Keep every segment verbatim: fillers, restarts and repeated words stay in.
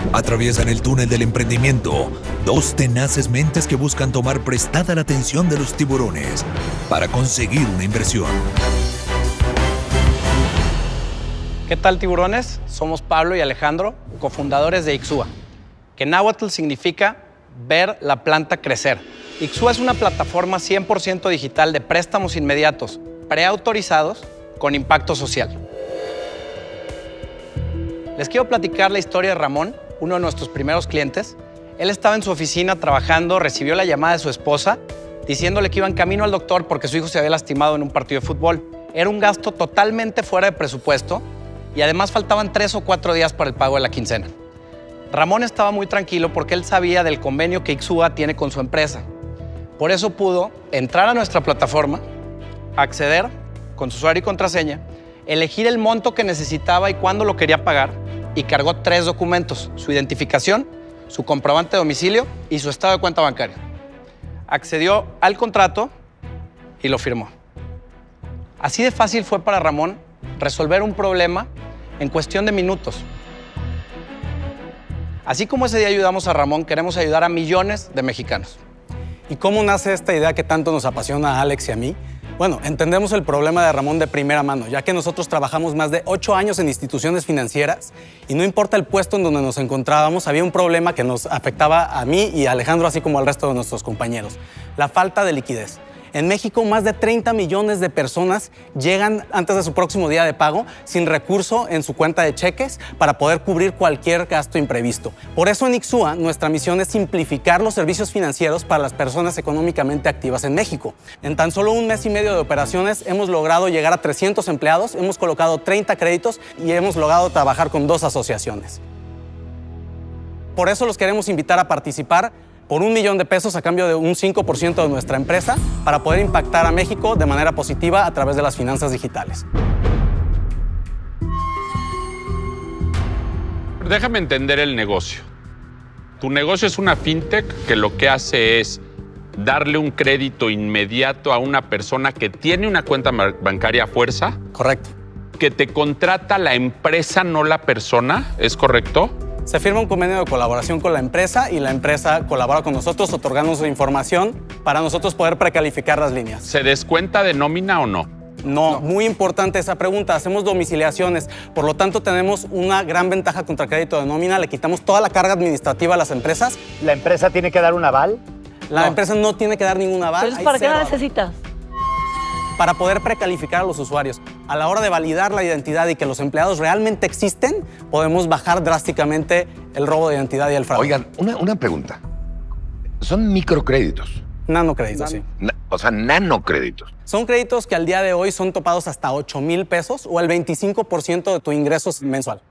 Atraviesan el túnel del emprendimiento dos tenaces mentes que buscan tomar prestada la atención de los tiburones para conseguir una inversión. ¿Qué tal, tiburones? Somos Pablo y Alejandro, cofundadores de Ixua, que en náhuatl significa ver la planta crecer. Ixua es una plataforma cien por ciento digital de préstamos inmediatos, preautorizados, con impacto social. Les quiero platicar la historia de Ramón, uno de nuestros primeros clientes. Él estaba en su oficina trabajando, recibió la llamada de su esposa diciéndole que iba en camino al doctor porque su hijo se había lastimado en un partido de fútbol. Era un gasto totalmente fuera de presupuesto y además faltaban tres o cuatro días para el pago de la quincena. Ramón estaba muy tranquilo porque él sabía del convenio que Ixua tiene con su empresa. Por eso pudo entrar a nuestra plataforma, acceder con su usuario y contraseña, elegir el monto que necesitaba y cuándo lo quería pagar, y cargó tres documentos: su identificación, su comprobante de domicilio y su estado de cuenta bancaria. Accedió al contrato y lo firmó. Así de fácil fue para Ramón resolver un problema en cuestión de minutos. Así como ese día ayudamos a Ramón, queremos ayudar a millones de mexicanos. ¿Y cómo nace esta idea que tanto nos apasiona a Alex y a mí? Bueno, entendemos el problema de Ramón de primera mano, ya que nosotros trabajamos más de ocho años en instituciones financieras y no importa el puesto en donde nos encontrábamos, había un problema que nos afectaba a mí y a Alejandro, así como al resto de nuestros compañeros: la falta de liquidez. En México, más de treinta millones de personas llegan antes de su próximo día de pago sin recurso en su cuenta de cheques para poder cubrir cualquier gasto imprevisto. Por eso en Ixua, nuestra misión es simplificar los servicios financieros para las personas económicamente activas en México. En tan solo un mes y medio de operaciones hemos logrado llegar a trescientos empleados, hemos colocado treinta créditos y hemos logrado trabajar con dos asociaciones. Por eso los queremos invitar a participar por un millón de pesos a cambio de un cinco por ciento de nuestra empresa para poder impactar a México de manera positiva a través de las finanzas digitales. Déjame entender el negocio. Tu negocio es una fintech que lo que hace es darle un crédito inmediato a una persona que tiene una cuenta bancaria a fuerza. Correcto. Que te contrata la empresa, no la persona, ¿es correcto? Se firma un convenio de colaboración con la empresa y la empresa colabora con nosotros otorgándonos información para nosotros poder precalificar las líneas. ¿Se descuenta de nómina o no? No, no, muy importante esa pregunta. Hacemos domiciliaciones, por lo tanto tenemos una gran ventaja contra el crédito de nómina. Le quitamos toda la carga administrativa a las empresas. ¿La empresa tiene que dar un aval? La no. empresa no tiene que dar ningún aval. Entonces, ¿para qué la necesitas? Para poder precalificar a los usuarios. A la hora de validar la identidad y que los empleados realmente existen, podemos bajar drásticamente el robo de identidad y el fraude. Oigan, una, una pregunta. Son microcréditos. Nanocréditos, Nan sí. Na o sea, nanocréditos. Son créditos que al día de hoy son topados hasta ocho mil pesos o el veinticinco por ciento de tu ingreso mensual.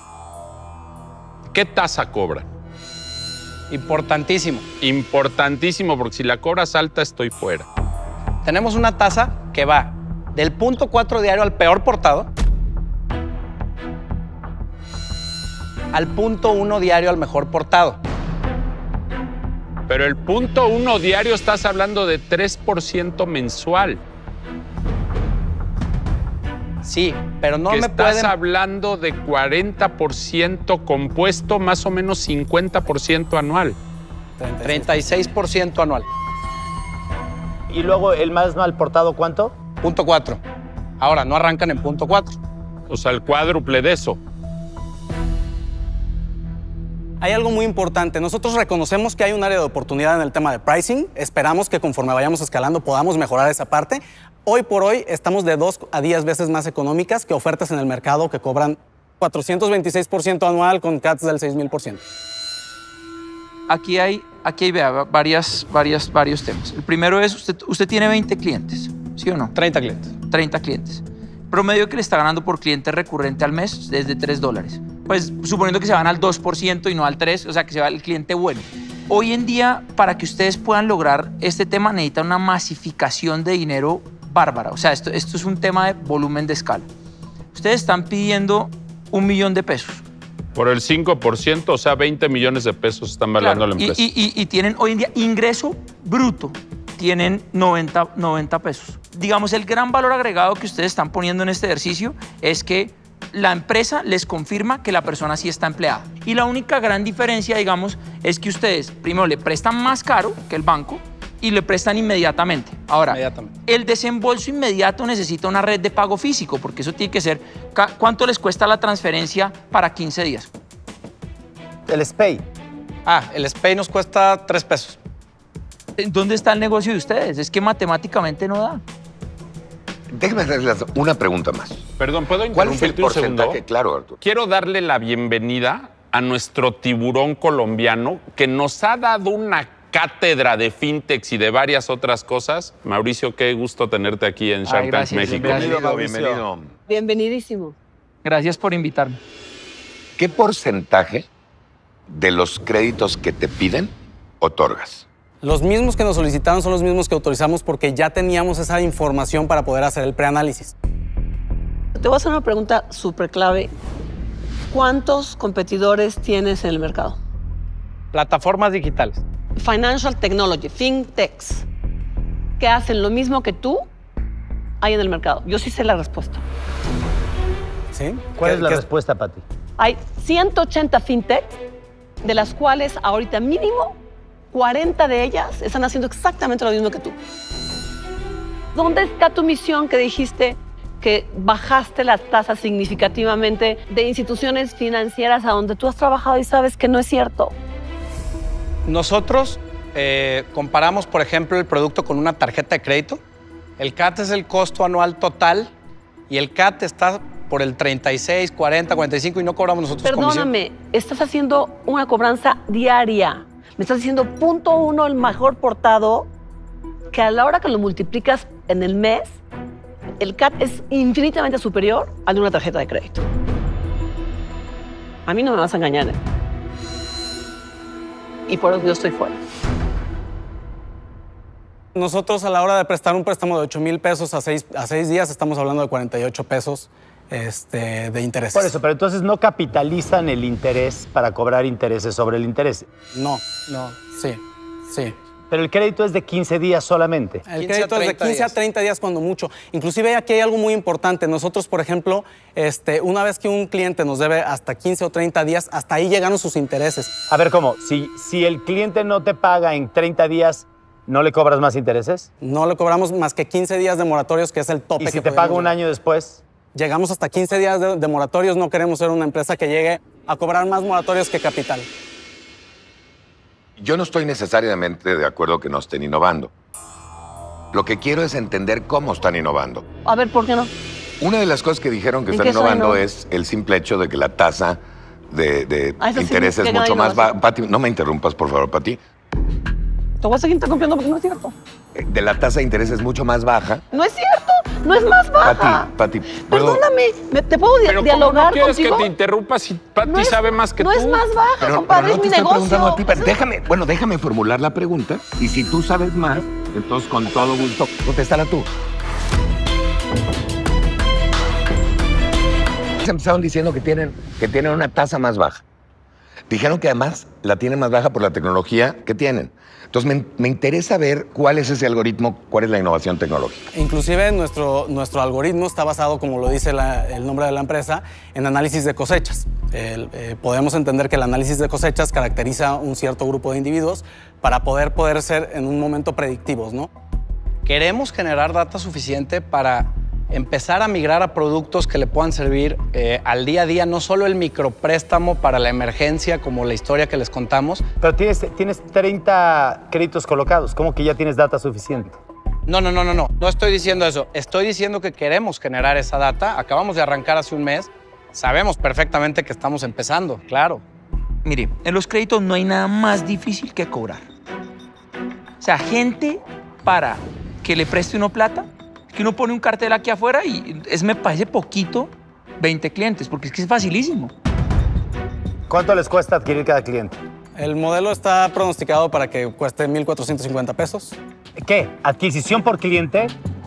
¿Qué tasa cobran? Importantísimo. Importantísimo, porque si la cobras alta, estoy fuera. Tenemos una tasa que va del punto cuatro diario al peor portado al punto uno diario al mejor portado. Pero el punto uno diario estás hablando de tres por ciento mensual. Sí, pero no que me estás pueden... hablando de cuarenta por ciento compuesto, más o menos cincuenta por ciento anual. treinta y seis por ciento anual. ¿Y luego el más mal portado cuánto? Punto cuatro. Ahora, no arrancan en punto cuatro. O sea, el cuádruple de eso. Hay algo muy importante. Nosotros reconocemos que hay un área de oportunidad en el tema de pricing. Esperamos que conforme vayamos escalando podamos mejorar esa parte. Hoy por hoy estamos de dos a diez veces más económicas que ofertas en el mercado que cobran cuatrocientos veintiséis por ciento anual con C A Ts del seis mil por ciento. Aquí hay, aquí hay vea, varias, varias, varios temas. El primero es, usted, usted tiene veinte clientes, ¿sí o no? treinta clientes. treinta clientes. Promedio que le está ganando por cliente recurrente al mes es de tres dólares. Pues suponiendo que se van al dos por ciento y no al tres por ciento, o sea, que se va el cliente bueno. Hoy en día, para que ustedes puedan lograr este tema, necesitan una masificación de dinero bárbara. O sea, esto, esto es un tema de volumen de escala. Ustedes están pidiendo un millón de pesos. Por el cinco por ciento, o sea, veinte millones de pesos están valuando Claro, la empresa. Y, y, y tienen hoy en día ingreso bruto, tienen noventa, noventa pesos. Digamos, el gran valor agregado que ustedes están poniendo en este ejercicio es que la empresa les confirma que la persona sí está empleada. Y la única gran diferencia, digamos, es que ustedes primero le prestan más caro que el banco y le prestan inmediatamente. Ahora, Inmediatamente. el desembolso inmediato necesita una red de pago físico, porque eso tiene que ser... ¿Cuánto les cuesta la transferencia para quince días? El SPAY. Ah, el SPAY nos cuesta tres pesos. ¿Dónde está el negocio de ustedes? Es que matemáticamente no da. Déjame hacerles una pregunta más. Perdón, ¿puedo ¿Cuál es el interrumpirte un segundo? porcentaje? Claro, Arturo. Quiero darle la bienvenida a nuestro tiburón colombiano que nos ha dado una cátedra de fintechs y de varias otras cosas. Mauricio, qué gusto tenerte aquí en Shark Tank gracias, México. gracias. Bienvenido, bienvenido. Bienvenidísimo. Gracias por invitarme. ¿Qué porcentaje de los créditos que te piden otorgas? Los mismos que nos solicitaron son los mismos que autorizamos porque ya teníamos esa información para poder hacer el preanálisis. Te voy a hacer una pregunta súper clave. ¿Cuántos competidores tienes en el mercado? Plataformas digitales. Financial Technology, FinTechs, que hacen lo mismo que tú, hay en el mercado. Yo sí sé la respuesta. ¿Sí? ¿Cuál ¿Qué- es la qué- respuesta, Pati? Hay ciento ochenta FinTechs, de las cuales ahorita mínimo cuarenta de ellas están haciendo exactamente lo mismo que tú. ¿Dónde está tu misión que dijiste que bajaste las tasas significativamente de instituciones financieras a donde tú has trabajado y sabes que no es cierto? Nosotros eh, comparamos, por ejemplo, el producto con una tarjeta de crédito. El C A T es el costo anual total y el C A T está por el treinta y seis, cuarenta, cuarenta y cinco y no cobramos nosotros comisión. Perdóname, estás haciendo una cobranza diaria. Me estás diciendo punto uno, el mejor portado, que a la hora que lo multiplicas en el mes, el C A T es infinitamente superior al de una tarjeta de crédito. A mí no me vas a engañar, ¿eh? Y por eso yo estoy fuera. Nosotros a la hora de prestar un préstamo de ocho mil pesos a seis, a seis días estamos hablando de cuarenta y ocho pesos este, de intereses. Por eso, pero entonces no capitalizan el interés para cobrar intereses sobre el interés. No, no, sí, sí. Pero el crédito es de quince días solamente. El quince a crédito es de treinta quince a días. treinta días cuando mucho. Inclusive aquí hay algo muy importante. Nosotros, por ejemplo, este, una vez que un cliente nos debe hasta quince o treinta días, hasta ahí llegaron sus intereses. A ver, ¿cómo? Si, si el cliente no te paga en treinta días, ¿no le cobras más intereses? No le cobramos más que quince días de moratorios, que es el tope Y que si te podemos paga un llegar. año después, Llegamos hasta quince días de, de moratorios. No queremos ser una empresa que llegue a cobrar más moratorios que capital. Yo no estoy necesariamente de acuerdo que no estén innovando. Lo que quiero es entender cómo están innovando. A ver, ¿por qué no? Una de las cosas que dijeron que ¿En están qué soy innovando innova? es el simple hecho de que la tasa de, de Ah, eso sí, interés es qué gran mucho más baja. innovación. Pati, no me interrumpas, por favor, Pati. Te voy a seguir interrumpiendo porque no es cierto. Eh, De la tasa de interés es mucho más baja. No es cierto, no es más baja. Pati, Pati, ¿puedo? Perdóname, ¿me- ¿te puedo di- Pero ¿cómo dialogar no quieres contigo? que te interrumpa si Pati No es- sabe más que no tú? es más baja, Pero, compadre, pero no es te mi estoy negocio. preguntando a ti, pero Eso- déjame, bueno, déjame formular la pregunta y si tú sabes más, entonces con todo gusto, contéstala tú. Empezaron diciendo que tienen, que tienen una tasa más baja. Dijeron que además la tienen más baja por la tecnología que tienen. Entonces me, me interesa ver cuál es ese algoritmo, cuál es la innovación tecnológica. Inclusive nuestro, nuestro algoritmo está basado, como lo dice la- el nombre de la empresa, en análisis de cosechas. El, eh, podemos entender que el análisis de cosechas caracteriza un cierto grupo de individuos para poder, poder ser en un momento predictivos, ¿no? Queremos generar data suficiente para empezar a migrar a productos que le puedan servir eh, al día a día, no solo el micropréstamo para la emergencia, como la historia que les contamos. pero tienes, tienes treinta créditos colocados. ¿Cómo que ya tienes data suficiente? No, no, no, no, no. No estoy diciendo eso. Estoy diciendo que queremos generar esa data. Acabamos de arrancar hace un mes. Sabemos perfectamente que estamos empezando, claro. Mire, en los créditos no hay nada más difícil que cobrar. O sea, gente para que le preste uno plata, que uno pone un cartel aquí afuera y es, me parece poquito, veinte clientes, porque es que es facilísimo. ¿Cuánto les cuesta adquirir cada cliente? El modelo está pronosticado para que cueste mil cuatrocientos cincuenta pesos. ¿Qué? ¿Adquisición por cliente?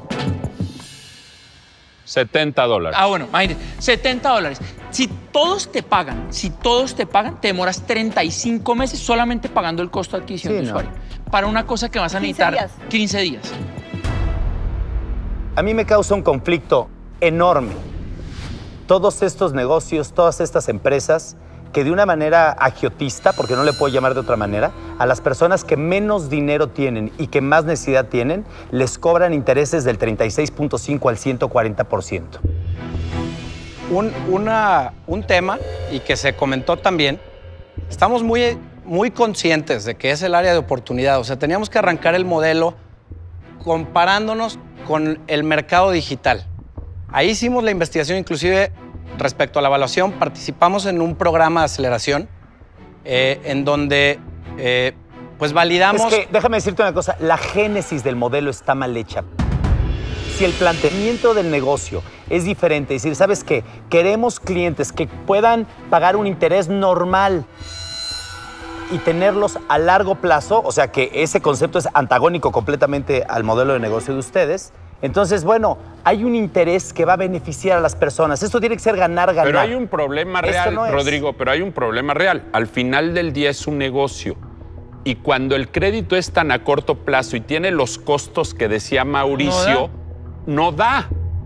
setenta dólares. Ah, bueno, imagínate, setenta dólares. Si todos te pagan, si todos te pagan, te demoras treinta y cinco meses solamente pagando el costo de adquisición Sí, de ¿no? usuario. Para una cosa que vas a quince necesitar días. quince días. A mí me causa un conflicto enorme todos estos negocios, todas estas empresas, que de una manera agiotista, porque no le puedo llamar de otra manera, a las personas que menos dinero tienen y que más necesidad tienen, les cobran intereses del treinta y seis punto cinco al ciento cuarenta por ciento. Un, una, un tema, y que se comentó también, estamos muy, muy conscientes de que es el área de oportunidad. O sea, teníamos que arrancar el modelo comparándonos con el mercado digital. Ahí hicimos la investigación, inclusive respecto a la evaluación, participamos en un programa de aceleración eh, en donde eh, pues validamos... Es que, déjame decirte una cosa, la génesis del modelo está mal hecha. Si el planteamiento del negocio es diferente, es decir, ¿sabes qué? Queremos clientes que puedan pagar un interés normal y tenerlos a largo plazo, o sea que ese concepto es antagónico completamente al modelo de negocio de ustedes. Entonces, bueno, hay un interés que va a beneficiar a las personas. Esto tiene que ser ganar, ganar. Pero hay un problema real, no Rodrigo, pero hay un problema real. Al final del día es un negocio. Y cuando el crédito es tan a corto plazo y tiene los costos que decía Mauricio, no da. No da.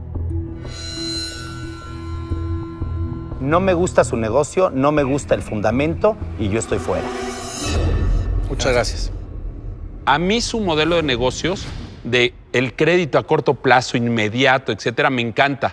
No me gusta su negocio, no me gusta el fundamento y yo estoy fuera. Muchas gracias. A mí su modelo de negocios, de el crédito a corto plazo, inmediato, etcétera, me encanta.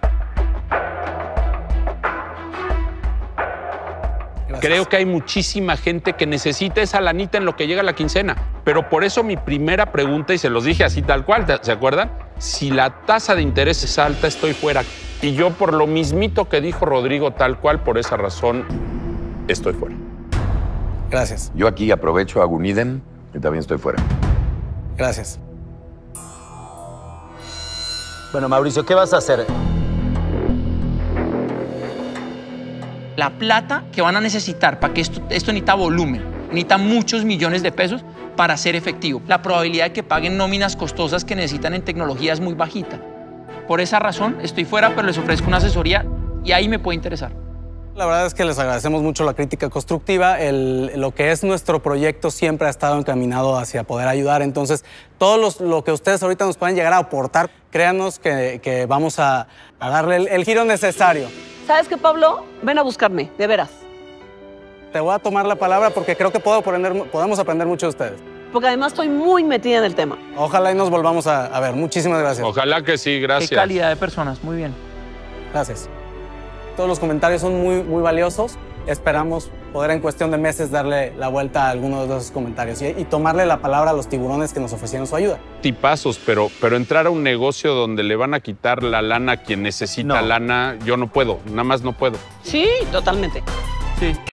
Gracias. Creo que hay muchísima gente que necesita esa lanita en lo que llega la quincena. Pero por eso mi primera pregunta, y se los dije así tal cual, ¿se acuerdan? Si la tasa de interés es alta, estoy fuera. Y yo, por lo mismito que dijo Rodrigo, tal cual, por esa razón, estoy fuera. Gracias. Yo aquí aprovecho a Gunidem y también estoy fuera. Gracias. Bueno, Mauricio, ¿qué vas a hacer? La plata que van a necesitar para que esto, esto necesita volumen, necesita muchos millones de pesos para ser efectivo. La probabilidad de que paguen nóminas costosas que necesitan en tecnología es muy bajita. Por esa razón estoy fuera, pero les ofrezco una asesoría y ahí me puede interesar. La verdad es que les agradecemos mucho la crítica constructiva. El, lo que es nuestro proyecto siempre ha estado encaminado hacia poder ayudar. Entonces, todo los, lo que ustedes ahorita nos pueden llegar a aportar, créanos que, que vamos a, a darle el, el giro necesario. ¿Sabes qué, Pablo? Ven a buscarme, de veras. Te voy a tomar la palabra porque creo que puedo aprender, podemos aprender mucho de ustedes. Porque además estoy muy metida en el tema. Ojalá y nos volvamos a, a ver. Muchísimas gracias. Ojalá que sí, gracias. Qué calidad de personas, muy bien. Gracias. Todos los comentarios son muy, muy valiosos. Esperamos poder en cuestión de meses darle la vuelta a algunos de esos comentarios y, y tomarle la palabra a los tiburones que nos ofrecieron su ayuda. Tipazos, pero, pero entrar a un negocio donde le van a quitar la lana a quien necesita No. lana, yo no puedo, nada más no puedo. Sí, totalmente. Sí.